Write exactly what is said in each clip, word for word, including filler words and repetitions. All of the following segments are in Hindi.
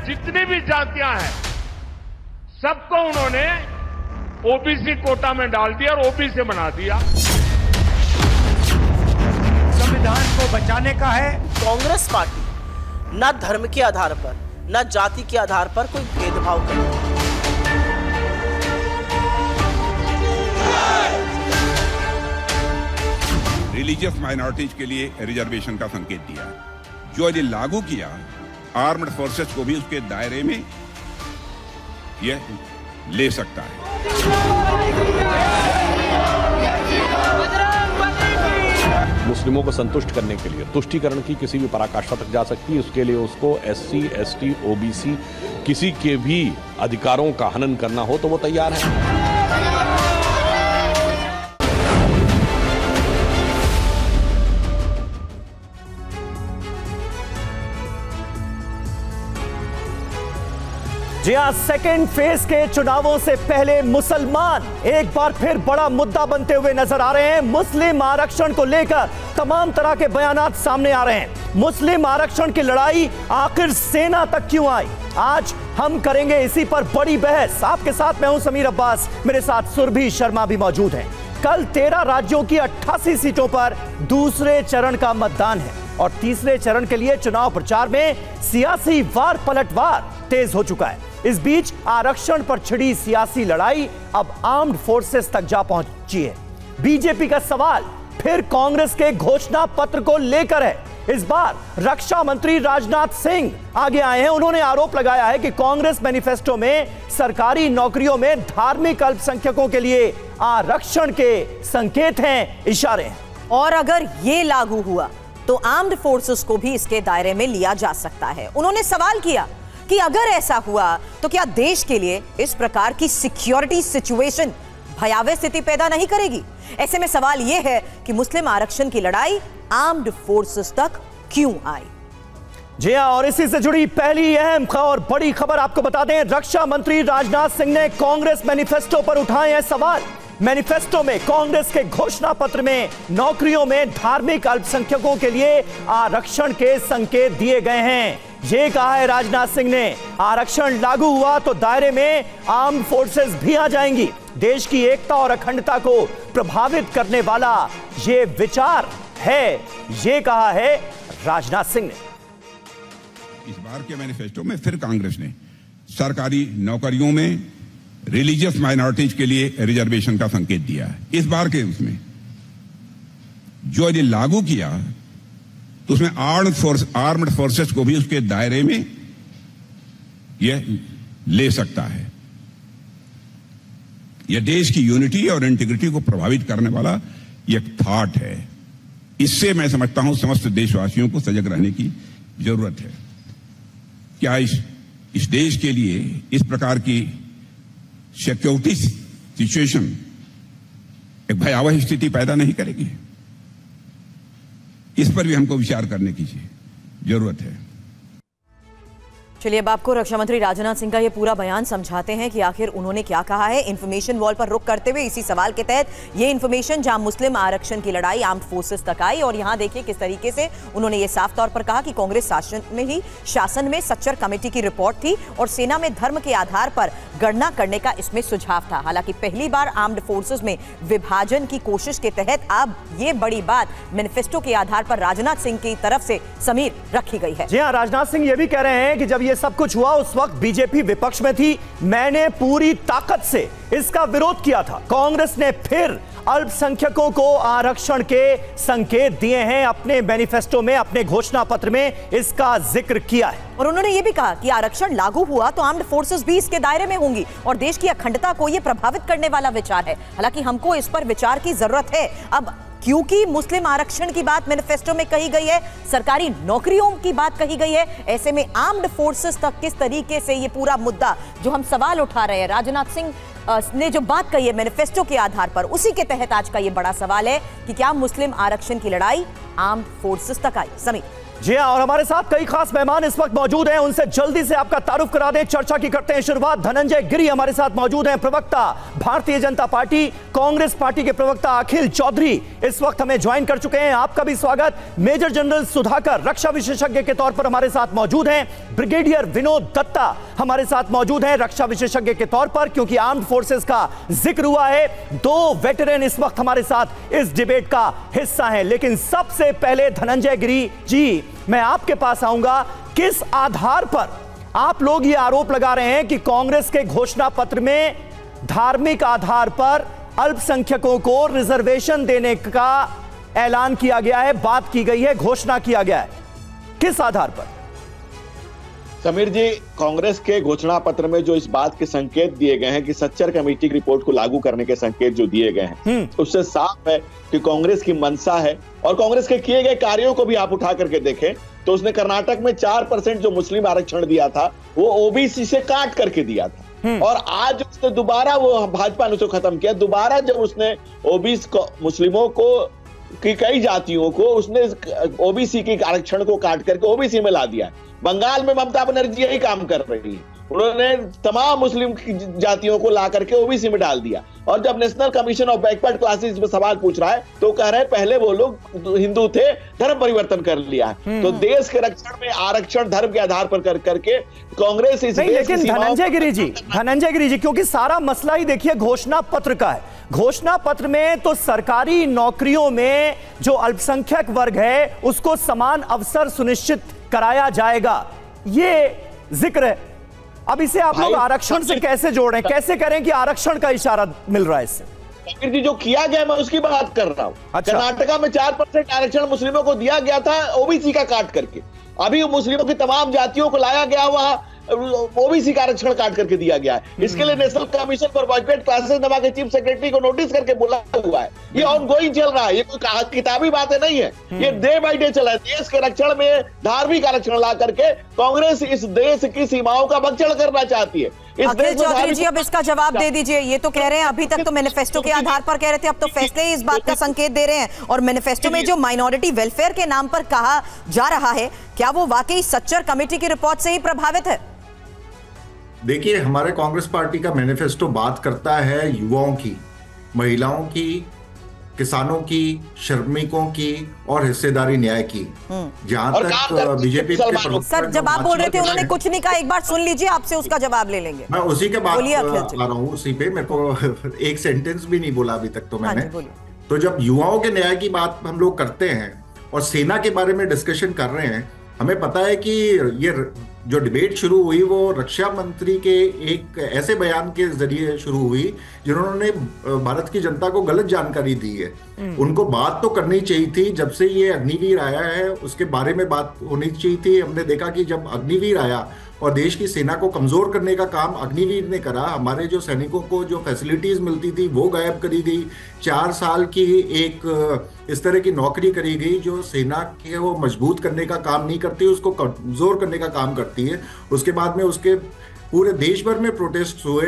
जितनी भी जातियां हैं सबको उन्होंने ओबीसी कोटा में डाल दिया और ओबीसी बना दिया। संविधान को बचाने का है। कांग्रेस पार्टी न धर्म के आधार पर न जाति के आधार पर कोई भेदभाव करती है। रिलीजियस माइनॉरिटीज के लिए रिजर्वेशन का संकेत दिया, जो यदि लागू किया आर्म्ड फोर्सेस को भी उसके दायरे में यह ले सकता है। मुस्लिमों को संतुष्ट करने के लिए तुष्टीकरण की किसी भी पराकाष्ठा तक जा सकती है। उसके लिए उसको एससी, एसटी, ओबीसी किसी के भी अधिकारों का हनन करना हो तो वो तैयार है। जी हां, सेकेंड फेज के चुनावों से पहले मुसलमान एक बार फिर बड़ा मुद्दा बनते हुए नजर आ रहे हैं। मुस्लिम आरक्षण को लेकर तमाम तरह के बयानात सामने आ रहे हैं। मुस्लिम आरक्षण की लड़ाई आखिर सेना तक क्यों आई, आज हम करेंगे इसी पर बड़ी बहस। आपके साथ मैं हूं समीर अब्बास, मेरे साथ सुरभि शर्मा भी मौजूद हैं। कल तेरह राज्यों की अट्ठासी सीटों पर दूसरे चरण का मतदान है और तीसरे चरण के लिए चुनाव प्रचार में सियासी वार पलटवार तेज हो चुका है। इस बीच आरक्षण पर छिड़ी सियासी लड़ाई अब आर्म्ड फोर्सेस तक जा पहुंची है। बीजेपी का सवाल फिर कांग्रेस के घोषणा पत्र को लेकर है। इस बार रक्षा मंत्री राजनाथ सिंह आगे आए हैं। उन्होंने आरोप लगाया है कि कांग्रेस मैनिफेस्टो में सरकारी नौकरियों में धार्मिक अल्पसंख्यकों के लिए आरक्षण के संकेत हैं, इशारे हैं। और अगर ये लागू हुआ तो आर्म्ड फोर्सेस को भी इसके दायरे में लिया जा सकता है। उन्होंने सवाल किया कि अगर ऐसा हुआ तो क्या देश के लिए इस प्रकार की सिक्योरिटी सिचुएशन भयावह स्थिति पैदा नहीं करेगी। ऐसे में सवाल यह है कि मुस्लिम आरक्षण की लड़ाई आर्म्ड फोर्सेस तक क्यों आई। जी हां, और इसी से जुड़ी पहली अहम और बड़ी खबर आपको बता दें, रक्षा मंत्री राजनाथ सिंह ने कांग्रेस मैनिफेस्टो पर उठाए हैं सवाल। मैनिफेस्टो में कांग्रेस के घोषणा पत्र में नौकरियों में धार्मिक अल्पसंख्यकों के लिए आरक्षण के संकेत दिए गए हैं। ये कहा है राजनाथ सिंह ने, आरक्षण लागू हुआ तो दायरे में आर्म्ड फोर्सेस भी आ जाएंगी। देश की एकता और अखंडता को प्रभावित करने वाला ये विचार है, ये कहा है राजनाथ सिंह ने। इस बार के मैनिफेस्टो में फिर कांग्रेस ने सरकारी नौकरियों में रिलीजियस माइनॉरिटीज के लिए रिजर्वेशन का संकेत दिया है। इस बार के उसमें जो यदि लागू किया तो उसमें आर्म्ड फोर्स आर्म्ड फोर्सेस को भी उसके दायरे में यह ले सकता है। यह देश की यूनिटी और इंटीग्रिटी को प्रभावित करने वाला यह थॉट है। इससे मैं समझता हूं समस्त देशवासियों को सजग रहने की जरूरत है। क्या इस इस देश के लिए इस प्रकार की सिक्योरिटी सिचुएशन एक भयावह स्थिति पैदा नहीं करेगी? इस पर भी हमको विचार करने की जरूरत है। चलिए अब आपको रक्षा मंत्री राजनाथ सिंह का ये पूरा बयान समझाते हैं कि आखिर उन्होंने क्या कहा है। इन्फॉर्मेशन वॉल पर रुख करते हुए इसी सवाल के तहत ये इन्फॉर्मेशन जहां मुस्लिम आरक्षण की लड़ाई आर्म्ड फोर्सेस तक आई और यहां देखिए किस तरीके से उन्होंने ये साफ तौर पर कहा कि कांग्रेस शासन में ही शासन में सच्चर कमेटी की रिपोर्ट थी और सेना में धर्म के आधार पर गणना करने का इसमें सुझाव था। हालांकि पहली बार आर्म्ड फोर्सेस में विभाजन की कोशिश के तहत अब ये बड़ी बात मैनिफेस्टो के आधार पर राजनाथ सिंह की तरफ से समीर रखी गई है। जी हां, राजनाथ सिंह ये भी कह रहे हैं कि जब ये सब कुछ हुआ उस वक्त बीजेपी विपक्ष में थी, मैंने पूरी ताकत से इसका विरोध किया था। कांग्रेस ने फिर अल्पसंख्यकों को आरक्षण के संकेत दिए हैं, अपने मैनिफेस्टो में, अपने घोषणा पत्र में इसका जिक्र किया है। और उन्होंने ये भी कहा कि आरक्षण लागू हुआ तो आर्म्ड फोर्सेस भी इसके दायरे में होंगी और देश की अखंडता को यह प्रभावित करने वाला विचार है। हालांकि हमको इस पर विचार की जरूरत है। अब क्योंकि मुस्लिम आरक्षण की बात मैनिफेस्टो में कही गई है, सरकारी नौकरियों की बात कही गई है, ऐसे में आर्म्ड फोर्सेस तक किस तरीके से ये पूरा मुद्दा जो हम सवाल उठा रहे हैं, राजनाथ सिंह ने जो बात कही है मैनिफेस्टो के आधार पर, उसी के तहत आज का ये बड़ा सवाल है कि क्या मुस्लिम आरक्षण की लड़ाई आर्म्ड फोर्सेस तक आई। समीर, जी हाँ, और हमारे साथ कई खास मेहमान इस वक्त मौजूद हैं, उनसे जल्दी से आपका तारुफ करा दें, चर्चा की करते हैं शुरुआत। धनंजय गिरी हमारे साथ मौजूद हैं, प्रवक्ता भारतीय जनता पार्टी कांग्रेस पार्टी के प्रवक्ता अखिल चौधरी इस वक्त हमें ज्वाइन कर चुके हैं, आपका भी स्वागत। मेजर जनरल सुधाकर रक्षा विशेषज्ञ के तौर पर हमारे साथ मौजूद हैं। ब्रिगेडियर विनोद दत्ता हमारे साथ मौजूद हैं रक्षा विशेषज्ञ के तौर पर, क्योंकि आर्म्ड फोर्सेस का जिक्र हुआ है। दो वेटरन इस वक्त हमारे साथ इस डिबेट का हिस्सा हैं। लेकिन सबसे पहले धनंजय गिरी जी, मैं आपके पास आऊंगा। किस आधार पर आप लोग ये आरोप लगा रहे हैं कि कांग्रेस के घोषणा पत्र में धार्मिक आधार पर अल्पसंख्यकों को रिजर्वेशन देने का ऐलान किया गया है, बात की गई है, घोषणा किया गया है, किस आधार पर? समीर जी, कांग्रेस के घोषणा पत्र में जो इस बात के संकेत दिए गए हैं कि सच्चर कमेटी की रिपोर्ट को लागू करने के संकेत जो दिए गए हैं, उससे साफ है कि कांग्रेस की मंशा है। और कांग्रेस के किए गए कार्यों को भी आप उठा करके देखें तो उसने कर्नाटक में चार परसेंट जो मुस्लिम आरक्षण दिया था वो ओबीसी से काट करके दिया था, और आज उसने दोबारा, वो भाजपा ने उसको खत्म किया, दोबारा जब उसने ओबीसी को, मुस्लिमों को की कई जातियों को उसने ओबीसी के आरक्षण को काट करके ओबीसी में ला दिया। बंगाल में ममता बनर्जी यही काम कर रही है, उन्होंने तमाम मुस्लिम जातियों को ला करके ओबीसी में डाल दिया। और जब national commission of backward classes में सवाल पूछ रहा है तो कह रहे हैं पहले वो लोग हिंदू थे, धर्म परिवर्तन कर लिया है। तो देश के रक्षण में आरक्षण धर्म के आधार पर कर करके कांग्रेस इस नहीं, लेकिन धनंजय गिरी जी, धनंजय गिरी जी, क्योंकि सारा मसला ही देखिए घोषणा पत्र का है। घोषणा पत्र में तो सरकारी नौकरियों में जो अल्पसंख्यक वर्ग है उसको समान अवसर सुनिश्चित कराया जाएगा, ये जिक्र है। अब इसे आप लोग आरक्षण से कैसे जोड़ें, कैसे करें कि आरक्षण का इशारा मिल रहा है इससे? जी, जो किया गया मैं उसकी बात कर रहा हूँ। अच्छा। कर्नाटका में चार परसेंट आरक्षण मुस्लिमों को दिया गया था ओबीसी का काट करके, अभी मुस्लिमों की तमाम जातियों को लाया गया, वहां ओबीसी का आरक्षण काट करके दिया गया है। इसके लिए national commission for backward classes नमा के चीफ सेक्रेटरी को नोटिस करके बोला हुआ है। ये ऑनगोइंग चल रहा है, ये कोई किताबी बातें नहीं है, ये डे बाय डे चला है। देश के रक्षण में धार्मिक आरक्षण ला करके कांग्रेस इस देश की सीमाओं का भक्षण करना चाहती है। अखिल चौधरी जी, अब इसका जवाब दे दीजिए। ये तो कह रहे हैं, अभी तक तो मैनिफेस्टो के आधार पर कह रहे थे, अब तो फैसले इस बात का संकेत दे रहे हैं। और मैनिफेस्टो में जो माइनॉरिटी वेलफेयर के नाम पर कहा जा रहा है, क्या वो वाकई सच्चर कमेटी की रिपोर्ट से ही प्रभावित है? देखिए, हमारे कांग्रेस पार्टी का मैनिफेस्टो बात करता है युवाओं की, महिलाओं की, किसानों की, श्रमिकों की और हिस्सेदारी न्याय की। जहां तक बीजेपी के सर, जब आप बोल रहे थे उन्होंने कुछ नहीं कहा, एक बार सुन लीजिए, आपसे उसका जवाब ले लेंगे। मैं उसी के बाद आ रहा हूँ, उसी पे मेरे को एक सेंटेंस भी नहीं बोला अभी तक तो मैंने। तो जब युवाओं के न्याय की बात हम लोग करते हैं और सेना के बारे में डिस्कशन कर रहे हैं, हमें पता है कि ये जो डिबेट शुरू हुई वो रक्षा मंत्री के एक ऐसे बयान के जरिए शुरू हुई जिन्होंने भारत की जनता को गलत जानकारी दी है। उनको बात तो करनी चाहिए थी, जब से ये अग्निवीर आया है उसके बारे में बात होनी चाहिए थी। हमने देखा कि जब अग्निवीर आया और देश की सेना को कमजोर करने का काम अग्निवीर ने करा, हमारे जो सैनिकों को जो फैसिलिटीज मिलती थी वो गायब करी गई। चार साल की एक इस तरह की नौकरी करी गई जो सेना के वो मजबूत करने का काम नहीं करती, उसको कमजोर करने का काम करती है। उसके बाद में उसके पूरे देश भर में प्रोटेस्ट हुए,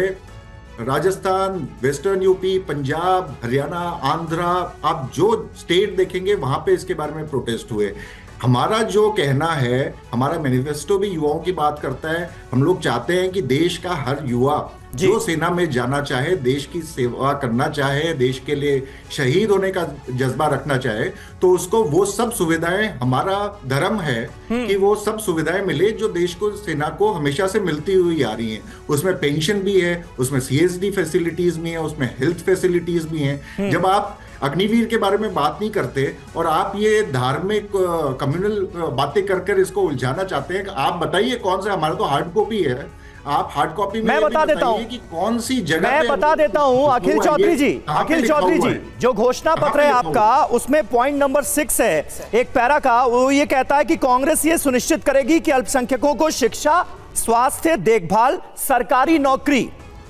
राजस्थान, वेस्टर्न यूपी, पंजाब, हरियाणा, आंध्रा, आप जो स्टेट देखेंगे वहां पे इसके बारे में प्रोटेस्ट हुए। हमारा जो कहना है, हमारा मैनिफेस्टो भी युवाओं की बात करता है। हम लोग चाहते हैं कि देश का हर युवा जो सेना में जाना चाहे, देश की सेवा करना चाहे, देश के लिए शहीद होने का जज्बा रखना चाहे, तो उसको वो सब सुविधाएं, हमारा धर्म है कि वो सब सुविधाएं मिले जो देश को, सेना को हमेशा से मिलती हुई आ रही हैं। उसमें पेंशन भी है, उसमें सीएसडी फैसिलिटीज भी है, उसमें हेल्थ फैसिलिटीज भी हैं। जब आप अग्निवीर के बारे में बात नहीं करते और आप ये धार्मिक कम्युनल बातें कर कर इसको उलझाना चाहते हैं, आप बताइए कौन सा, हमारा तो हार्ड कॉपी है, आप हार्ड कॉपी में मैं बता देता हूं कि कौन सी जगह मैं बता देता हूं अखिल चौधरी जी, अखिल चौधरी जी, जो घोषणा पत्र है आपका उसमें पॉइंट नंबर सिक्स है एक पैरा का, वो ये कहता है कि कांग्रेस ये सुनिश्चित करेगी कि अल्पसंख्यकों को शिक्षा, स्वास्थ्य, देखभाल, सरकारी नौकरी,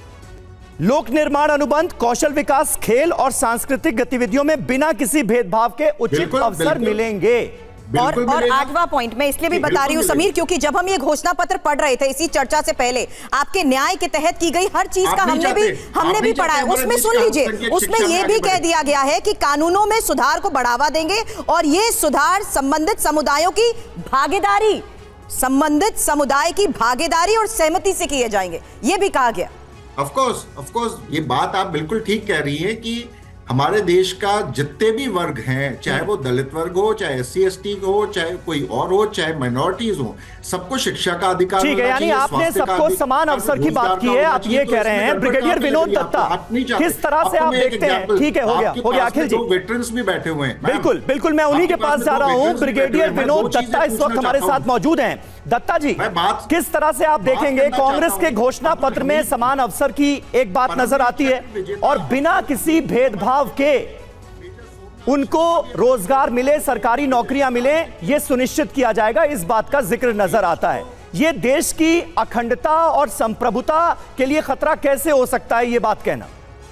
लोक निर्माण अनुबंध, कौशल विकास, खेल और सांस्कृतिक गतिविधियों में बिना किसी भेदभाव के उचित अवसर मिलेंगे। और और आठवां पॉइंट मैं इसलिए भी बता रही हूं समीर, क्योंकि जब हम ये घोषणा पत्र पढ़ रहे थे इसी चर्चा से पहले, आपके न्याय के तहत की गई हर चीज का हमने भी हमने भी पढ़ा है। उसमें सुन लीजिए, उसमें यह भी कह दिया गया है कि कानूनों में सुधार को बढ़ावा देंगे और ये सुधार संबंधित समुदायों की भागीदारी संबंधित समुदाय की भागीदारी और सहमति से किए जाएंगे, ये भी कहा गया। ऑफ कोर्स ऑफ कोर्स ये बात आप बिल्कुल ठीक कह रही हैं कि हमारे देश का जितने भी वर्ग हैं, चाहे वो दलित वर्ग हो, चाहे एस सी एस टी हो, चाहे कोई और हो, चाहे माइनॉरिटीज हो, सबको शिक्षा का अधिकार। ठीक है, यानी आपने सबको समान अवसर की बात की है, आप ये कह रहे हैं। ब्रिगेडियर विनोद दत्ता, किस तरह से आप देखते हैं? ठीक है, हो गया हो गया अखिल जी, वेटरन्स भी बैठे हुए हैं। बिल्कुल बिल्कुल, मैं उन्हीं के पास जा रहा हूँ। ब्रिगेडियर विनोद दत्ता इस वक्त हमारे साथ मौजूद हैं। दत्ता जी, किस तरह से आप देखेंगे कांग्रेस के घोषणा पत्र में समान अवसर की एक बात नजर आती है और बिना किसी भेदभाव के उनको रोजगार मिले, सरकारी नौकरियां मिले, यह सुनिश्चित किया जाएगा, इस बात का जिक्र नजर आता है। यह देश की अखंडता और संप्रभुता के लिए खतरा कैसे हो सकता है, यह बात कहना?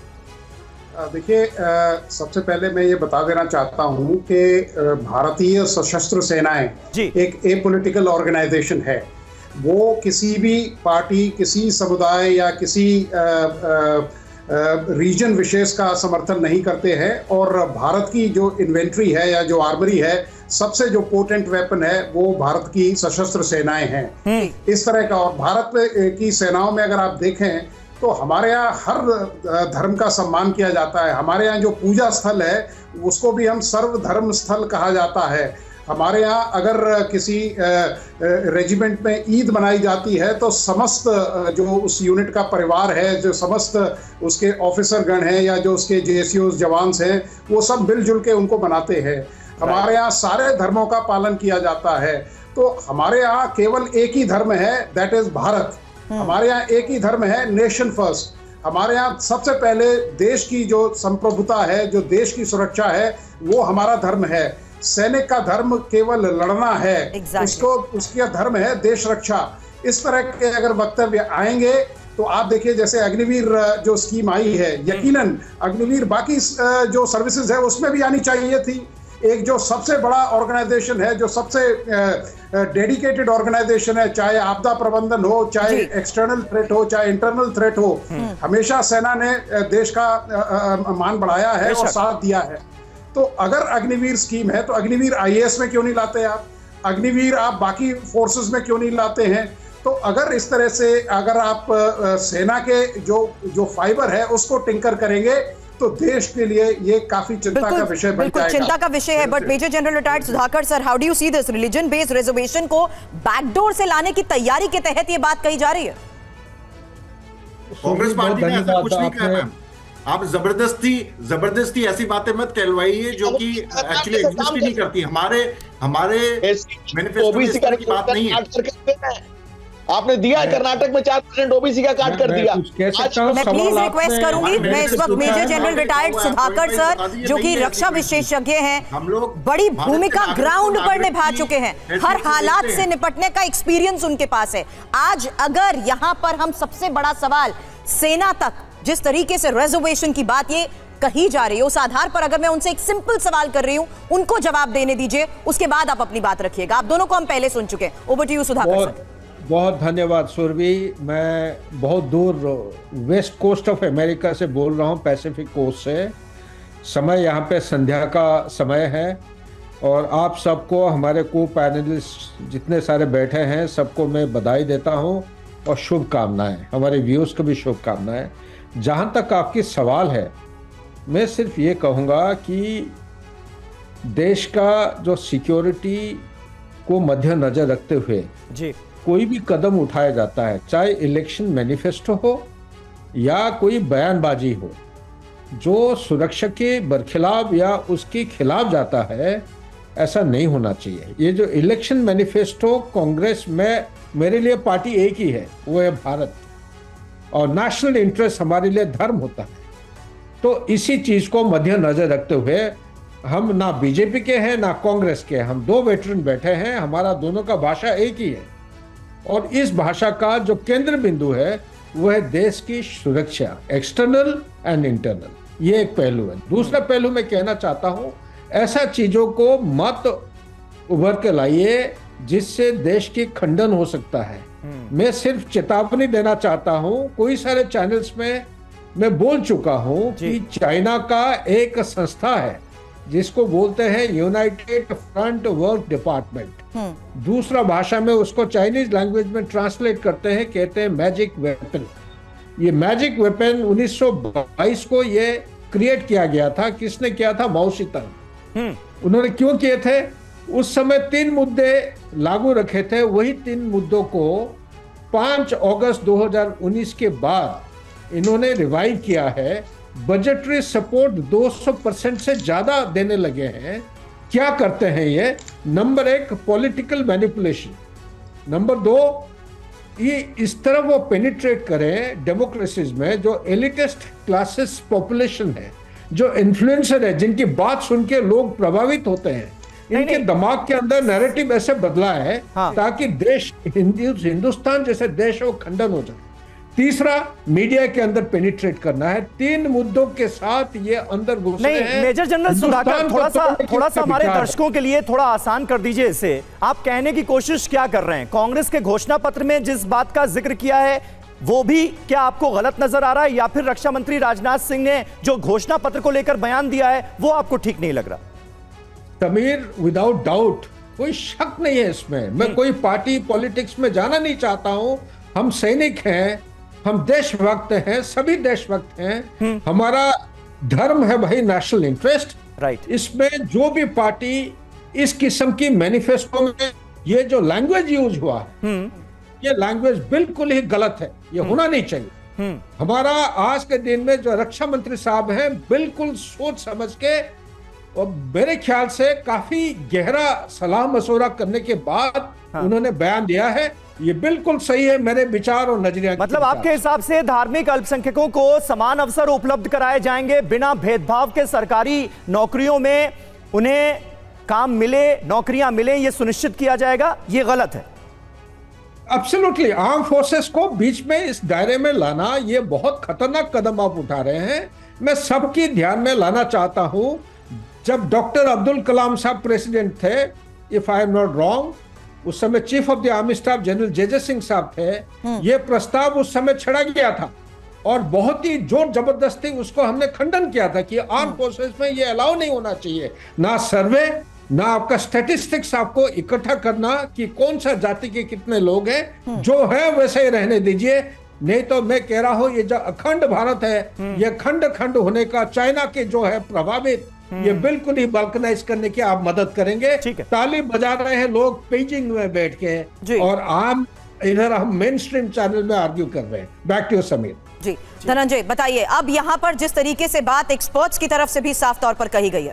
देखिए, सबसे पहले मैं ये बता देना चाहता हूं कि भारतीय सशस्त्र सेनाएं एक एपॉलिटिकल ऑर्गेनाइजेशन है। वो किसी भी पार्टी, किसी समुदाय या किसी आ, आ, रीजन विशेष का समर्थन नहीं करते हैं और भारत की जो इन्वेंट्री है या जो आर्मरी है, सबसे जो पोटेंट वेपन है वो भारत की सशस्त्र सेनाएं हैं। इस तरह का, और भारत की सेनाओं में अगर आप देखें तो हमारे यहाँ हर धर्म का सम्मान किया जाता है। हमारे यहाँ जो पूजा स्थल है उसको भी हम सर्वधर्म स्थल कहा जाता है। हमारे यहाँ अगर किसी रेजिमेंट में ईद मनाई जाती है तो समस्त जो उस यूनिट का परिवार है, जो समस्त उसके ऑफिसर गण हैं या जो उसके जे एस यूज़ जवान हैं, वो सब मिलजुल के उनको मनाते हैं। हमारे यहाँ सारे धर्मों का पालन किया जाता है। तो हमारे यहाँ केवल एक ही धर्म है, दैट इज भारत। हमारे यहाँ एक ही धर्म है, नेशन फर्स्ट। हमारे यहाँ सबसे पहले देश की जो संप्रभुता है, जो देश की सुरक्षा है, वो हमारा धर्म है। सैनिक का धर्म केवल लड़ना है, exactly. उसको उसका धर्म है देश रक्षा। इस तरह के अगर वक्तव्य आएंगे तो आप देखिए, जैसे अग्निवीर जो स्कीम आई है, यकीनन अग्निवीर बाकी जो सर्विसेज है उसमें भी आनी चाहिए थी। एक जो सबसे बड़ा ऑर्गेनाइजेशन है, जो सबसे डेडिकेटेड ऑर्गेनाइजेशन है, चाहे आपदा प्रबंधन हो, चाहे एक्सटर्नल थ्रेट हो, चाहे इंटरनल थ्रेट हो, हमेशा सेना ने देश का मान बढ़ाया है और साथ दिया है। तो अगर अग्निवीर स्कीम है तो अग्निवीर आई ए एस में क्यों नहीं लाते आप? अग्निवीर आप बाकी फोर्सेस में क्यों नहीं लाते हैं? तो अगर इस तरह से अगर आप सेना के जो जो फाइबर है उसको टिंकर करेंगे तो देश के लिए ये काफी चिंता का विषय बन जाएगा। चिंता का विषय है। But major general retired Sudhakar sir, how do you see this? Religion based reservation को बैकडोर से लाने की तैयारी के तहत ये बात कही जा रही है। कांग्रेस पार्टी ने ऐसा कुछ नहीं कहा। आप जबरदस्ती जबरदस्ती ऐसी बातें मत कहलवाइए जो कि एक्चुअली एग्जिस्ट ही नहीं करती। हमारे हमारे मैनिफेस्टो में इस तरह की बात नहीं है। आपने दिया है कर्नाटक में चार परसेंट ओबीसी का काट कर दिया। मैं प्लीज रिक्वेस्ट करूंगी, मैं इस वक्त major general retired Sudhakar sir, जो कि रक्षा विशेषज्ञ हैं, बड़ी भूमिका ग्राउंड पर निभा चुके हैं, हर हालात से निपटने का एक्सपीरियंस उनके पास है। आज अगर यहां पर हम सबसे बड़ा सवाल सेना तक जिस तरीके से रिजर्वेशन की बात ये कही जा रही है, उस आधार पर अगर मैं उनसे एक सिंपल सवाल कर रही हूं, उनको जवाब देने दीजिए, उसके बाद आप अपनी बात रखिएगा। आप दोनों को हम पहले सुन चुके हैं। Over to you Sudhakar sir. बहुत धन्यवाद सुरभि। मैं बहुत दूर वेस्ट कोस्ट ऑफ अमेरिका से बोल रहा हूँ, पैसिफिक कोस्ट से। समय यहाँ पे संध्या का समय है और आप सबको, हमारे को पैनलिस्ट जितने सारे बैठे हैं, सबको मैं बधाई देता हूँ और शुभकामनाएं, हमारे व्यूअर्स को भी शुभकामनाएं। जहाँ तक आपकी सवाल है, मैं सिर्फ ये कहूँगा कि देश का जो सिक्योरिटी को मद्देनजर रखते हुए जी कोई भी कदम उठाया जाता है, चाहे इलेक्शन मैनिफेस्टो हो या कोई बयानबाजी हो, जो सुरक्षा के बरखिलाफ या उसके खिलाफ जाता है, ऐसा नहीं होना चाहिए। ये जो इलेक्शन मैनिफेस्टो कांग्रेस में, मेरे लिए पार्टी एक ही है, वो है भारत, और नेशनल इंटरेस्ट हमारे लिए धर्म होता है। तो इसी चीज को मद्देनजर रखते हुए हम ना बीजेपी के हैं ना कांग्रेस के, हम दो वेटरन बैठे हैं, हमारा दोनों का भाषा एक ही है और इस भाषा का जो केंद्र बिंदु है वो है देश की सुरक्षा, एक्सटर्नल एंड इंटरनल। ये एक पहलू है। दूसरा पहलू मैं कहना चाहता हूं, ऐसा चीजों को मत उभर के लाइए जिससे देश की खंडन हो सकता है। मैं सिर्फ चेतावनी देना चाहता हूं, कोई सारे चैनल्स में मैं बोल चुका हूं कि चाइना का एक संस्था है जिसको बोलते हैं यूनाइटेड फ्रंट वर्क डिपार्टमेंट, दूसरा भाषा में उसको चाइनीज लैंग्वेज में ट्रांसलेट करते हैं, कहते हैं मैजिक वेपन। ये मैजिक वेपन उन्नीस सौ बाईस को ये क्रिएट किया गया था। किसने किया था? माओ सेतुंग। उन्होंने क्यों किए थे? उस समय तीन मुद्दे लागू रखे थे, वही तीन मुद्दों को पाँच अगस्त दो हज़ार उन्नीस के बाद इन्होंने रिवाइव किया है। बजटरी सपोर्ट दो सौ परसेंट से ज्यादा देने लगे हैं। क्या करते हैं ये? नंबर एक, पॉलिटिकल मैनिपुलेशन। नंबर दो, ये इस तरह वो पेनिट्रेट करें डेमोक्रेसीज में जो एलिटिस्ट क्लासेस पॉपुलेशन है, जो इन्फ्लुएंसर है, जिनकी बात सुन के लोग प्रभावित होते हैं, इनके दिमाग के अंदर नैरेटिव ऐसे बदला है हाँ। ताकि देश हिंदुस्तान जैसे देश वो खंडन हो जाए। तीसरा, मीडिया के अंदर पेनिट्रेट करना है। तीन मुद्दों के साथ ये अंदर घुस रहे हैं। मेजर जनरल सुधाकर, थोड़ा सा थोड़ा सा हमारे दर्शकों के लिए थोड़ा आसान कर दीजिए इसे। आप कहने की कोशिश क्या कर रहे हैं? कांग्रेस के घोषणा पत्र में जिस बात का जिक्र किया है वो भी क्या आपको गलत नजर आ रहा है, या फिर रक्षा मंत्री राजनाथ सिंह ने जो घोषणा पत्र को लेकर बयान दिया है वो आपको ठीक नहीं लग रहा? समीर, विदाउट डाउट कोई शक नहीं है इसमें। मैं कोई पार्टी पॉलिटिक्स में जाना नहीं चाहता हूं। हम सैनिक हैं, हम देशभक्त हैं, सभी देशभक्त हैं। हमारा धर्म है भाई नेशनल इंटरेस्ट। राइट। इसमें जो भी पार्टी इस किस्म की मैनिफेस्टो में ये जो लैंग्वेज यूज हुआ, ये लैंग्वेज बिल्कुल ही गलत है, ये होना नहीं चाहिए। हमारा आज के दिन में जो रक्षा मंत्री साहब हैं, बिल्कुल सोच समझ के और मेरे ख्याल से काफी गहरा सलाह मशवरा करने के बाद हाँ। उन्होंने बयान दिया है। ये बिल्कुल सही है मेरे विचार और नजरिया। मतलब आपके हिसाब से धार्मिक अल्पसंख्यकों को समान अवसर उपलब्ध कराए जाएंगे बिना भेदभाव के, सरकारी नौकरियों में उन्हें काम मिले, नौकरियां मिले, ये सुनिश्चित किया जाएगा, ये गलत है? एब्सोल्युटली। आर्म फोर्सेस को बीच में इस दायरे में लाना, ये बहुत खतरनाक कदम आप उठा रहे हैं। मैं सबकी ध्यान में लाना चाहता हूं, जब डॉक्टर अब्दुल कलाम साहब प्रेसिडेंट थे, if I am not wrong, उस समय chief of the army staff general J J Singh साहब थे। यह प्रस्ताव उस समय छड़ा गया था और बहुत ही जोर जबरदस्ती उसको हमने खंडन किया था कि आर्म फोर्सेस में यह अलाउ नहीं होना चाहिए। ना सर्वे, ना आपका स्टैटिस्टिक्स आपको इकट्ठा करना कि कौन सा जाति के कितने लोग हैं, जो है वैसे ही रहने दीजिए। नहीं तो मैं कह रहा हूं, ये जो अखंड भारत है, ये खंड खंड होने का चाइना के जो है प्रभावित, ये बिल्कुल ही बल्कनाइज करने की आप मदद करेंगे। ताली बजा रहे हैं लोग पेजिंग में बैठ के, और आम इधर हम मेन स्ट्रीम चैनल में आर्ग्यू कर रहे हैं। Back to Sameer ji. धनंजय बताइए, अब यहाँ पर जिस तरीके से बात एक्सपर्ट्स की तरफ से भी साफ तौर पर कही गई है।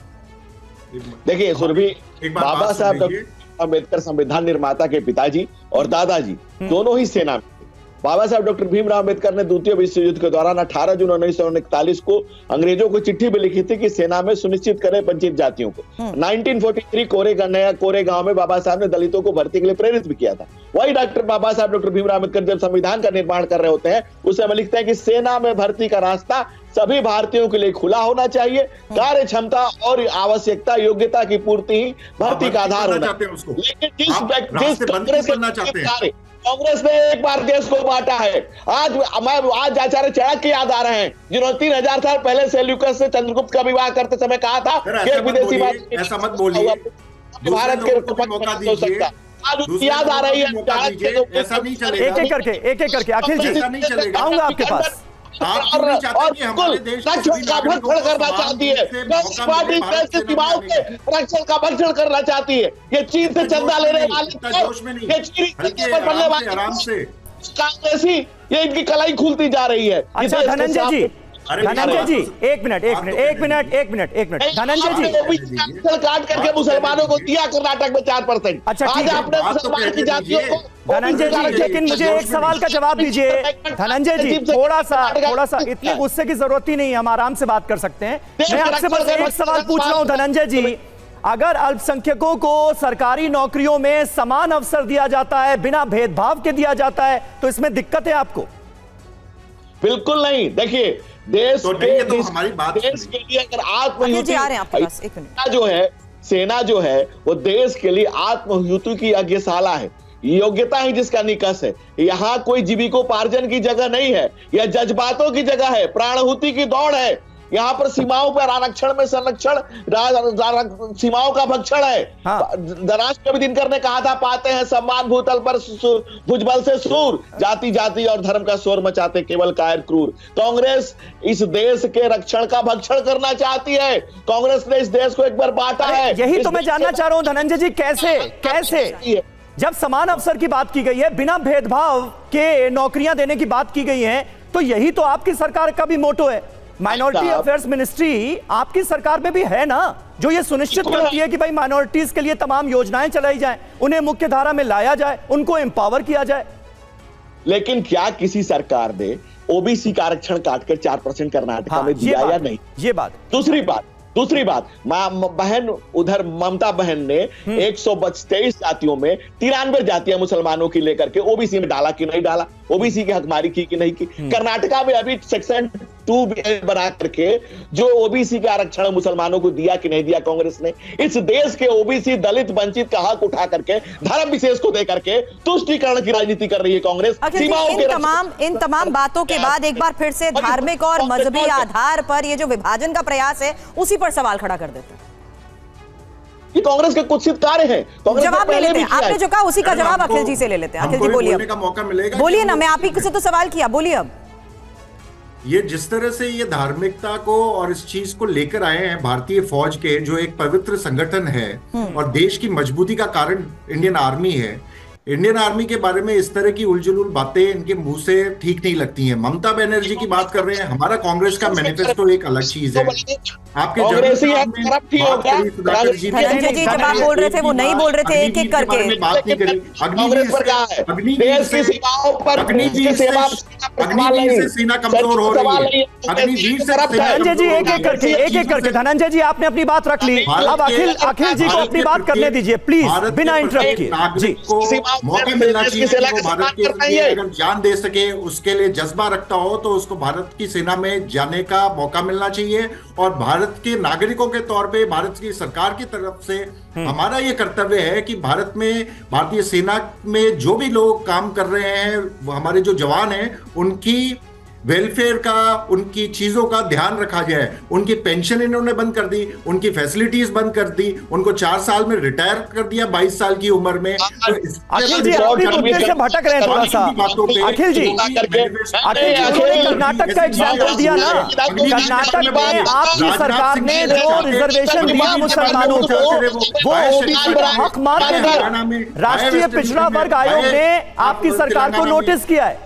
देखिए सुरभि, बाबा साहब डॉक्टर अम्बेडकर संविधान निर्माता के पिताजी और दादाजी दोनों ही सेना में। बाबा साहब डॉक्टर भीमराव अम्बेडकर ने द्वितीय विश्व युद्ध के दौरान अठारह जून उन्नीस सौ इकतालीस को अंग्रेजों को चिट्ठी भी लिखी थी कि सेना में सुनिश्चित करें वंचित जातियों को। उन्नीस सौ तैंतालीस कोरे नया कोरे गांव में बाबा साहब ने दलितों को भर्ती के लिए प्रेरित भी किया था। वही डॉक्टर बाबा साहब डॉक्टर भीमराव अम्बेडकर जब संविधान का निर्माण कर रहे होते हैं, उस समय लिखते हैं कि सेना में भर्ती का रास्ता सभी भारतीयों के लिए खुला होना चाहिए। कार्य क्षमता और आवश्यकता योग्यता की पूर्ति ही भर्ती का आधार होना। लेकिन जिस कांग्रेस कांग्रेस ने एक बार देश को बांटा है। आज मैं आज आचार्य चाणक्य याद आ रहे हैं, जिन्होंने तीन हजार साल पहले सेल्यूकस से चंद्रगुप्त का विवाह करते समय कहा था कि विदेशी बात ऐसा मत बोलिए, भारत के मौका हो सकता। आज याद आ रही है, ऐसा नहीं चलेगा। एक एक करके एक एक करके अखिल जी आऊंगा आपके पास। और रक्षण का भक्षण करना चाहती है, पार्टी देश की सीमाओं के रक्षण का भक्षण करना चाहती है। ये चीन से चंदा लेने वाले, ये चीन पर बनने वाले कांग्रेसी, ये इनकी कलाई खुलती जा रही है। अच्छा धनंजय जी, धनंजय जी एक मिनट एक मिनट एक मिनट एक मिनट एक मिनट धनंजय जी, काट करके मुसलमानों को दिया कर्नाटक में चार परसेंट। अच्छा आज आपने मुसलमान की जातियों को। धनंजय जी लेकिन मुझे एक सवाल का जवाब दीजिए। धनंजय जी थोड़ा सा थोड़ा सा इतने गुस्से की जरूरत ही नहीं, हम आराम से बात कर सकते हैं। मैं आपसे बस एक सवाल पूछ रहा हूं धनंजय जी, अगर अल्पसंख्यकों को सरकारी नौकरियों में समान अवसर दिया जाता है, बिना भेदभाव के दिया जाता है, तो इसमें दिक्कत है आपको? बिल्कुल नहीं। देखिए देश तो के तो हमारी बात देश के लिए अगर आत्मयुति जो है सेना जो है वो देश के लिए आत्महुति की यज्ञशाला है, योग्यता ही जिसका निकस है। यहाँ कोई जीविकोपार्जन की जगह नहीं है, यह जज्बातों की जगह है, प्राणहुति की दौड़ है। यहाँ पर सीमाओं पर आरक्षण में संरक्षण, सीमाओं का भक्षण है। हाँ। दराज कवि दिनकर ने कहा था, पाते हैं सम्मान भूतल पर भुजबल से सूर, जाति जाति और धर्म का शोर मचाते केवल कायर क्रूर। कांग्रेस इस देश के रक्षण का भक्षण करना चाहती है। कांग्रेस ने इस देश को एक बार बांटा है। यही तो मैं जानना चाह रहा हूं धनंजय जी, कैसे कैसे जब समान अवसर की बात की गई है, बिना भेदभाव के नौकरियां देने की बात की गई है, तो यही तो आपकी सरकार का भी मोटो है। माइनॉरिटी अफेयर्स मिनिस्ट्री आपकी सरकार में भी है ना, जो ये सुनिश्चित करती है कि भाई माइनॉरिटीज के लिए तमाम योजनाएं चलाई जाएं, उन्हें मुख्य धारा में लाया जाए, उनको एम्पावर किया जाए। लेकिन क्या किसी सरकार ने ओबीसी का आरक्षण काटकर चार परसेंट कर्नाटक हाँ, में दिया या नहीं? ये बात। दूसरी बात दूसरी बात बहन उधर ममता बहन ने एक सौ तेईस जातियों में तिरानवे जातियां मुसलमानों की लेकर के ओबीसी में डाला कि नहीं डाला, ओबीसी की हकमारी की कि नहीं की। कर्नाटका में अभी सेक्शन टू बना करके जो ओबीसी का आरक्षण मुसलमानों को दिया कि नहीं दिया कांग्रेस ने। इस देश के ओबीसी दलित वंचित का हक उठा करके धर्म विशेष को दे करके तुष्टीकरण की राजनीति कर रही है कांग्रेस। सीमाओं के तमाम इन तमाम बातों के बाद एक बार फिर से धार्मिक और मजहबी आधार पर ये जो विभाजन का प्रयास है उसी पर सवाल खड़ा कर देते हैं। ये कांग्रेस के कुत्सित कार्य है। जवाब ले लेते हैं, आपने जो कहा उसी का जवाब अखिल जी से ले लेते हैं। अखिल जी बोलिए, बोलिए ना, मैं आप ही से तो सवाल किया, बोलिए। अब ये जिस तरह से ये धार्मिकता को और इस चीज को लेकर आए हैं भारतीय फौज के, जो एक पवित्र संगठन है और देश की मजबूती का कारण इंडियन आर्मी है, इंडियन आर्मी के बारे में इस तरह की उलझुल बातें इनके मुंह से ठीक नहीं लगती हैं। ममता बनर्जी की बात कर रहे हैं, हमारा कांग्रेस का मैनिफेस्टो एक अलग चीज है। आपके धनंजय जी जब आप बोल रहे थे वो नहीं बोल रहे थे, एक एक करके बात नहीं करी। अग्निवीर से सेना कमजोर हो रही है। अग्निवीर से धनंजय जी एक एक करके एक एक करके धनंजय जी आपने अपनी बात रख ली, अब अखिल अखिल जी को अपनी बात करने दीजिए प्लीज, बिना इंटरप्ट किए जी। मौका मिलना चाहिए कि वो भारत के लिए अगर जान दे सके, उसके लिए जज्बा रखता हो तो उसको भारत की सेना में जाने का मौका मिलना चाहिए। और भारत के नागरिकों के तौर पे भारत की सरकार की तरफ से हमारा ये कर्तव्य है कि भारत में भारतीय सेना में जो भी लोग काम कर रहे हैं, हमारे जो जवान हैं, उनकी वेलफेयर का, उनकी चीजों का ध्यान रखा जाए। उनकी पेंशन इन्होंने बंद कर दी, उनकी फैसिलिटीज बंद कर दी, उनको चार साल में रिटायर कर दिया बाईस साल की उम्र में। तो अखिल जी आप मुद्दे से भटक रहे हैं थोड़ा सा। अखिल जी अखिल जी कर्नाटक का एग्जाम्पल दिया ना, कर्नाटक में आपकी सरकार ने जो रिजर्वेशन दिया मुसलमानों को वो ओबीसी का हक मार के दिया। राष्ट्रीय पिछड़ा वर्ग आयोग ने आपकी सरकार को नोटिस किया है।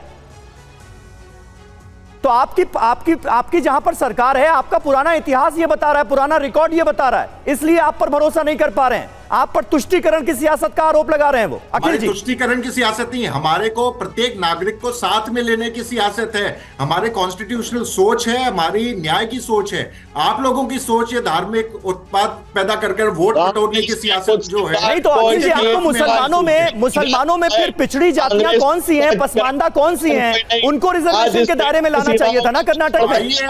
तो आपकी आपकी आपकी जहां पर सरकार है, आपका पुराना इतिहास ये बता रहा है, पुराना रिकॉर्ड ये बता रहा है, इसलिए आप पर भरोसा नहीं कर पा रहे हैं। आप पर तुष्टीकरण की सियासत का आरोप लगा रहे हैं वो। अखिल जी तुष्टीकरण की सियासत नहीं है, हमारे को प्रत्येक नागरिक को साथ में लेने की सियासत है। हमारे कॉन्स्टिट्यूशनल सोच है, हमारी न्याय की सोच है। आप लोगों की सोच ये धार्मिक उत्पाद पैदा कर कर वोट बटोरने की सियासत जो है। नहीं तो अखिल जी आपको मुसलमानों में मुसलमानों में फिर पिछड़ी जातियां कौन सी हैं, पसमानदा कौन सी हैं, उनको रिजर्वेशन के दायरे में लाना चाहिए था ना कर्नाटक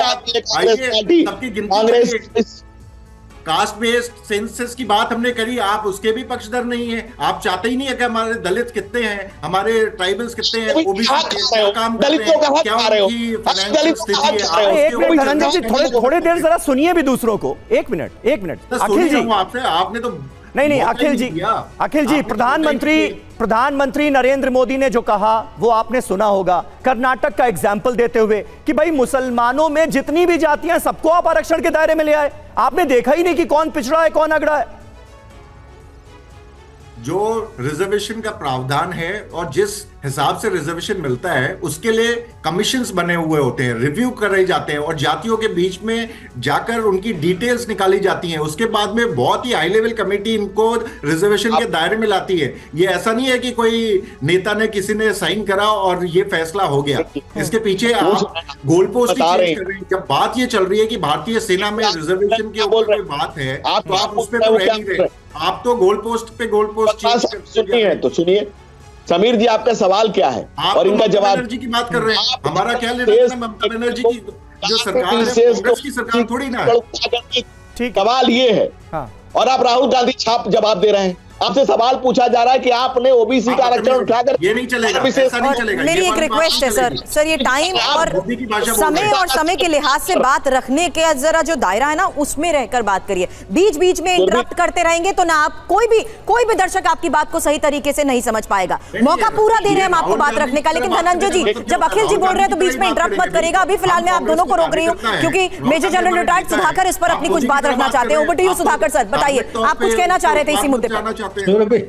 में। कास्ट बेस्ड सेंसस की बात हमने करी, आप उसके भी पक्षधर नहीं है। आप चाहते ही नहीं है कि हमारे दलित कितने हैं, हमारे ट्राइबल्स कितने हैं, ओबीसी क्या काम कर रहे हैं, क्या उनकी फाइनेंशियल स्थिति है। एक मिनट धनंजय जी, थोड़े थोड़े देर जरा सुनिए भी दूसरों को। एक मिनट एक मिनट अखिल जी आपसे, आपने तो नहीं नहीं अखिल जी अखिल जी प्रधानमंत्री प्रधानमंत्री नरेंद्र मोदी ने जो कहा वो आपने सुना होगा, कर्नाटक का एग्जाम्पल देते हुए कि भाई मुसलमानों में जितनी भी जातियां सबको आप आरक्षण के दायरे में ले आए। आपने देखा ही नहीं कि कौन पिछड़ा है कौन अगड़ा है। जो रिजर्वेशन का प्रावधान है और जिस हिसाब से रिजर्वेशन मिलता है उसके लिए कमीशंस बने हुए होते हैं, रिव्यू करे जाते हैं और जातियों के बीच में जाकर उनकी डिटेल्स निकाली जाती हैं। उसके बाद में बहुत ही हाई लेवल कमेटी इनको रिजर्वेशन के दायरे में लाती है। ये ऐसा नहीं है कि कोई नेता ने किसी ने साइन करा और ये फैसला हो गया। इसके पीछे आप गोल पोस्ट चेंज कर रहे हैं। जब बात ये चल रही है कि भारतीय सेना में रिजर्वेशन के ऊपर बात है तो आप उस पर तो रह नहीं रहे, आप तो गोल पोस्ट पे गोल पोस्ट सुनिए तो सुनिए समीर जी, आपका सवाल क्या है और इनका जवाब। बनर्जी की बात कर रहे हैं, हमारा क्या लेना है ममता बनर्जी की जो सरकार है, कांग्रेस की सरकार थोड़ी ना है। सवाल ये है और आप राहुल गांधी छाप जवाब दे रहे हैं। आपसे सवाल पूछा जा रहा है कि आपने ओबीसी का आरक्षण उठाकर, ये नहीं चलेगा, ऐसा नहीं चलेगा। मेरी एक रिक्वेस्ट है सर, सर ये टाइम और समय और समय के लिहाज से बात रखने के जरा जो दायरा है ना उसमें रहकर बात करिए। बीच बीच में इंटरप्ट करते रहेंगे तो ना आप कोई भी कोई भी दर्शक आपकी बात को सही तरीके से नहीं समझ पाएगा। मौका पूरा दे रहे हैं हम आपको बात रखने का, लेकिन धनंजय जी जब अखिल जी बोल रहे हैं तो बीच में इंटरप्ट मत करिएगा। अभी फिलहाल मैं आप दोनों को रोक रही हूँ क्योंकि मेजर जनरल रिटायर्ड सुधाकर इस पर अपनी कुछ बात रखना चाहते हैं। Over to you Sudhakar sir, बताइए आप कुछ कहना चाह रहे थे इसी मुद्दे पर।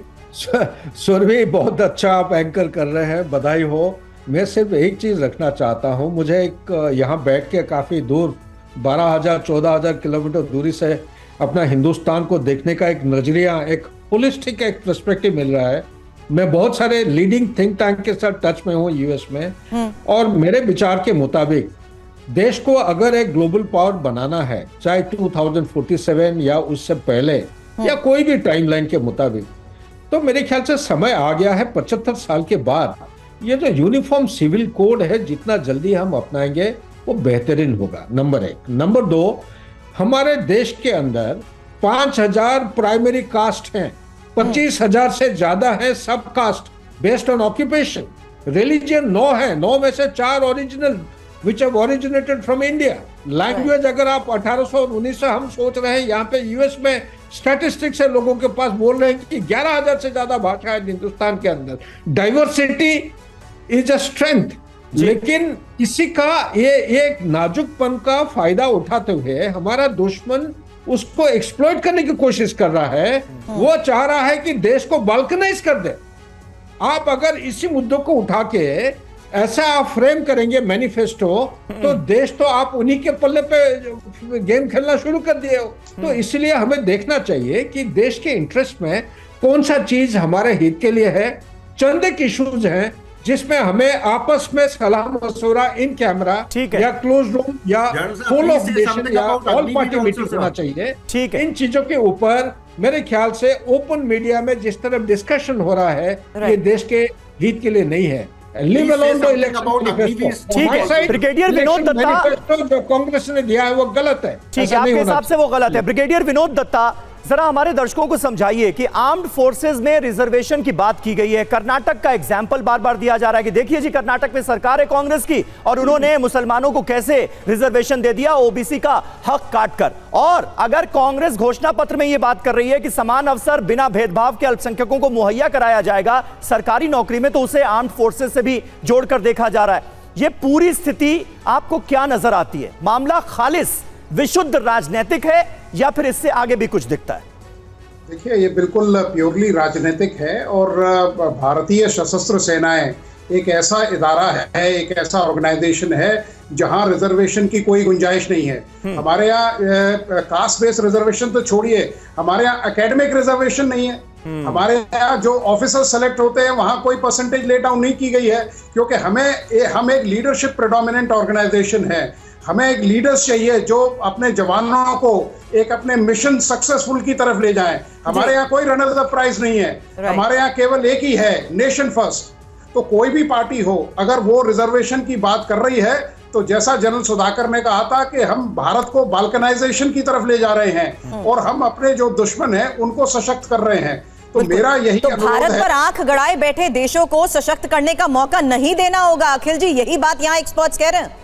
सुरभि बहुत अच्छा आप एंकर कर रहे हैं, बधाई हो। मैं सिर्फ एक चीज रखना चाहता हूं, मुझे एक यहाँ बैठ के काफी दूर बारह हजार चौदह हजार किलोमीटर दूरी से अपना हिंदुस्तान को देखने का एक नजरिया, एक होलिस्टिक एक पर्सपेक्टिव मिल रहा है। मैं बहुत सारे लीडिंग थिंक टैंक के साथ टच में हूँ यूएस में, और मेरे विचार के मुताबिक देश को अगर एक ग्लोबल पावर बनाना है, चाहे दो हज़ार सैंतालीस या उससे पहले या कोई भी टाइमलाइन के मुताबिक, तो मेरे ख्याल से समय आ गया है पचहत्तर साल के बाद। ये जो यूनिफॉर्म सिविल कोड है जितना जल्दी हम अपनाएंगे वो बेहतरीन होगा, नंबर एक। नंबर दो, हमारे देश के अंदर पांच हजार प्राइमरी कास्ट हैं, पच्चीस हजार से ज्यादा है sub caste based on occupation. Religion नौ है, नौ में से चार original which have originated from India. Language अगर आप अठारह सौ उन्नीस से हम सोच रहे हैं, यहाँ पे यूएस में स्टैटिस्टिक्स है, लोगों के पास बोल रहे हैं कि ग्यारह हजार से ज्यादा भाषा है हिंदुस्तान के अंदर। डाइवर्सिटी इज अ स्ट्रेंथ, लेकिन इसी का ये एक नाजुकपन का फायदा उठाते हुए हमारा दुश्मन उसको एक्सप्लॉइट करने की कोशिश कर रहा है। वो चाह रहा है कि देश को बाल्कनाइज कर दे। आप अगर इसी मुद्दों को उठा के ऐसा आप फ्रेम करेंगे मैनिफेस्टो, तो देश तो आप उन्हीं के पल्ले पे गेम खेलना शुरू कर दिए हो। तो इसलिए हमें देखना चाहिए कि देश के इंटरेस्ट में कौन सा चीज हमारे हित के लिए है। चंद एक इश्यूज हैं जिसमें हमें आपस में सलाह मशवरा इन कैमरा या क्लोज रूम या फुल ऑफ नेशन या ऑल पार्टी मीटिंग होना चाहिए। ठीक है, इन चीजों के ऊपर मेरे ख्याल से ओपन मीडिया में जिस तरह डिस्कशन हो रहा है ये देश के हित के लिए नहीं है। Leave alone the election manifesto. ठीक है, ब्रिगेडियर विनोद दत्ता जो कांग्रेस ने दिया है वो गलत है। ठीक है, आपके हिसाब से वो गलत है। ब्रिगेडियर विनोद दत्ता, जरा हमारे दर्शकों को समझाइए कि आर्म्ड फोर्सेस में रिजर्वेशन की बात की गई है। कर्नाटक का एग्जाम्पल बार बार दिया जा रहा है कि देखिए जी कर्नाटक में सरकार है कांग्रेस की और उन्होंने मुसलमानों को कैसे रिजर्वेशन दे दिया ओबीसी का हक काटकर। और अगर कांग्रेस घोषणा पत्र में यह बात कर रही है कि समान अवसर बिना भेदभाव के अल्पसंख्यकों को मुहैया कराया जाएगा सरकारी नौकरी में, तो उसे आर्म्ड फोर्सेस से भी जोड़कर देखा जा रहा है। यह पूरी स्थिति आपको क्या नजर आती है? मामला खालिस विशुद्ध राजनीतिक है या फिर इससे आगे भी कुछ दिखता है? देखिए, ये बिल्कुल प्योरली राजनीतिक है और भारतीय सशस्त्र सेनाएं एक ऐसा इदारा है, एक ऐसा ऑर्गेनाइजेशन है जहां रिजर्वेशन की कोई गुंजाइश नहीं है। हमारे यहाँ कास्ट बेस्ड रिजर्वेशन तो छोड़िए, हमारे यहाँ एकेडमिक रिजर्वेशन नहीं है। हमारे यहाँ जो ऑफिसर सेलेक्ट होते हैं वहां कोई परसेंटेज ले डाउन नहीं की गई है, क्योंकि हमें हम एक लीडरशिप प्रेडोमिनेंट ऑर्गेनाइजेशन है। हमें एक लीडर्स चाहिए जो अपने जवानों को एक अपने मिशन सक्सेसफुल की तरफ ले जाएं। हमारे यहाँ कोई रनर अप प्राइज नहीं है, हमारे यहाँ केवल एक ही है, नेशन फर्स्ट। तो कोई भी पार्टी हो अगर वो रिजर्वेशन की बात कर रही है तो जैसा जनरल सुधाकर ने कहा था कि हम भारत को बाल्कनाइजेशन की तरफ ले जा रहे हैं और हम अपने जो दुश्मन हैं उनको सशक्त कर रहे हैं। तो मेरा यही तो भारत पर आंख गड़ाए बैठे देशों को सशक्त करने का मौका नहीं देना होगा। अखिल जी, यही बात यहाँ एक्सपर्ट्स कह रहे हैं।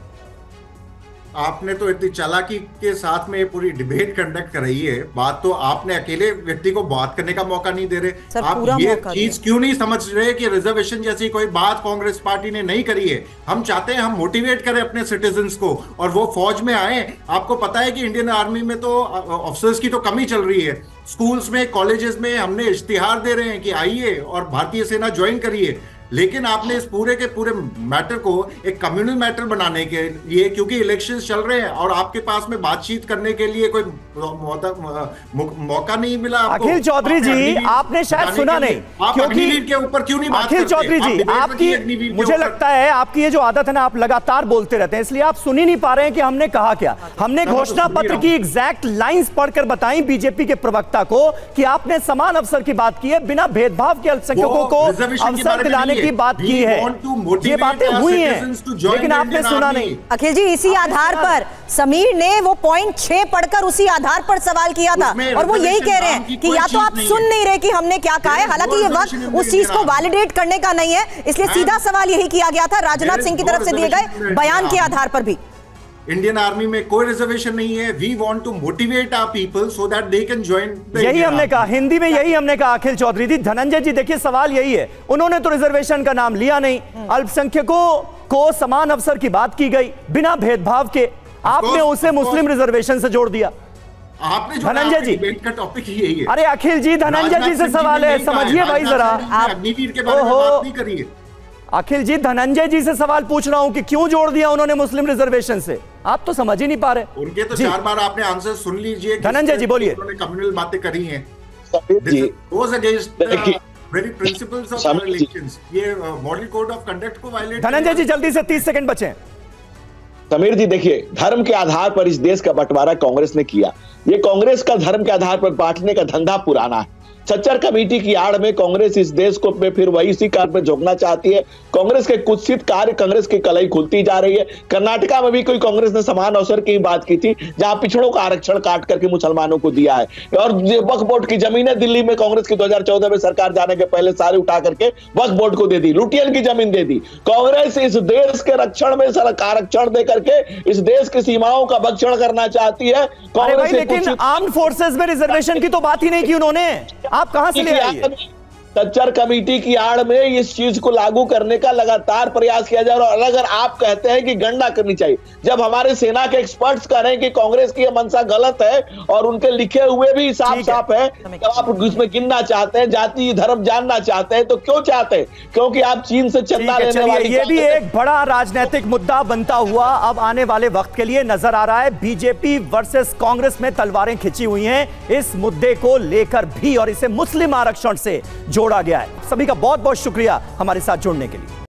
आपने तो इतनी चालाकी के साथ में पूरी डिबेट कंडक्ट कर रही है। बात तो आपने अकेले व्यक्ति को बात करने का मौका नहीं दे रहे। आप ये चीज क्यों नहीं समझ रहे कि रिजर्वेशन जैसी कोई बात कांग्रेस पार्टी ने नहीं करी है। हम चाहते हैं हम मोटिवेट करें अपने सिटीजन्स को और वो फौज में आए। आपको पता है कि इंडियन आर्मी में तो ऑफिसर्स की तो कमी चल रही है। स्कूल्स में, कॉलेजेस में हमने इश्तिहार दे रहे हैं कि आइए और भारतीय सेना ज्वाइन करिए, लेकिन आपने इस पूरे के पूरे मैटर को एक कम्युनल मैटर बनाने के लिए, क्योंकि इलेक्शंस चल रहे हैं और आपके पास में बातचीत करने के लिए कोई मौका नहीं मिला आपको। अखिल चौधरी जी, आपने शायद सुना नहीं, क्योंकि के ऊपर क्यों नहीं बात अखिल चौधरी जी, आपकी मुझे लगता है आपकी ये जो आदत है ना, आप लगातार बोलते रहते हैं, इसलिए आप सुन ही नहीं पा रहे हैं कि हमने कहा क्या। हमने घोषणा पत्र की एग्जैक्ट लाइंस पढ़कर बताई बीजेपी के प्रवक्ता को कि आपने समान अवसर की बात की है, बिना भेदभाव के अल्पसंख्यकों को अवसर दिलाने की बात की है, ये बातें हुई हैं, लेकिन आपने सुना नहीं। अखिल जी, इसी आधार पर समीर ने वो पॉइंट छह पढ़कर उसी आधार पर सवाल किया था, और वो यही कह रहे हैं कि या तो आप सुन नहीं रहे कि हमने क्या कहा है। हालांकि ये वक्त उस चीज को वैलिडेट करने का नहीं है, इसलिए सीधा सवाल यही किया गया था राजनाथ सिंह की तरफ से दिए गए बयान के आधार पर भी। इंडियन आर्मी में कोई रिजर्वेशन नहीं है। We want to motivate our people so that they can join. यही हमने कहा, हिंदी में यही हमने कहा अखिल चौधरी जी। धनंजय जी, देखिए सवाल यही है, उन्होंने तो रिजर्वेशन का नाम लिया नहीं, अल्पसंख्यकों को समान अवसर की बात की गई बिना भेदभाव के, आपने उसे मुस्लिम रिजर्वेशन से जोड़ दिया। आपने धनंजय जी, डिबेट का टॉपिक ही यही है। अरे अखिल जी, धनंजय जी से सवाल है, समझिए भाई जरा। अग्निवीर के बारे में बात नहीं करिए। अखिल जी, धनंजय जी से सवाल पूछ रहा हूं कि क्यों जोड़ दिया उन्होंने मुस्लिम रिजर्वेशन से, आप तो समझ ही नहीं पा रहे। उनके तो चार बार आपने आंसर सुन लीजिए। धनंजय जी बोलिए। उन्होंने कम्युनल बातें करी हैं, very principles of our elections. ये मॉडल कोड ऑफ कंडक्ट को वायलेट। धनंजय जी जल्दी से, तीस सेकंड बचे। समीर जी देखिए, धर्म के आधार पर इस देश का बंटवारा कांग्रेस ने किया। ये कांग्रेस का धर्म के आधार पर बांटने का धंधा पुराना है। सच्चर कमेटी की आड़ में कांग्रेस इस देश को में फिर वही इसी कार्य में झोंकना चाहती है। कांग्रेस के कुत्सित कार्य, कांग्रेस की कलई खुलती जा रही है। कर्नाटका में भी कोई कांग्रेस ने समान अवसर की बात की थी, जहां पिछड़ों का आरक्षण काट करके मुसलमानों को दिया है। और वक्फ बोर्ड की जमीनें दिल्ली में कांग्रेस की दो हजार चौदह में सरकार जाने के पहले सारी उठा करके वक्फ बोर्ड को दे दी, लुटियन की जमीन दे दी। कांग्रेस इस देश के रक्षण में आरक्षण दे करके इस देश की सीमाओं का भक्षण करना चाहती है कांग्रेस। लेकिन आर्म्ड फोर्सेस में रिजर्वेशन की तो बात ही नहीं की उन्होंने, आप कहां से ले आए? सच्चर कमेटी की आड़ में इस चीज को लागू करने का लगातार प्रयास किया जा रहा है। और अगर आप कहते हैं कि गणना करनी चाहिए, जब हमारे सेना के एक्सपर्ट्स कह रहे हैं कि कांग्रेस की यह मंशा गलत है और उनके लिखे हुए भी साफ साफ है, जब आप उसमें गिनना चाहते हैं, जाति धर्म जानना चाहते हैं, तो क्यों चाहते हैं? क्योंकि आप चीन से चंदा लेने वाली। ये भी एक बड़ा राजनीतिक मुद्दा बनता हुआ अब आने वाले वक्त के लिए नजर आ रहा है। बीजेपी वर्सेस कांग्रेस में तलवारें खिंची हुई हैं इस मुद्दे को लेकर भी, और इसे मुस्लिम आरक्षण से जोड़ा गया है। सभी का बहुत बहुत शुक्रिया हमारे साथ जुड़ने के लिए।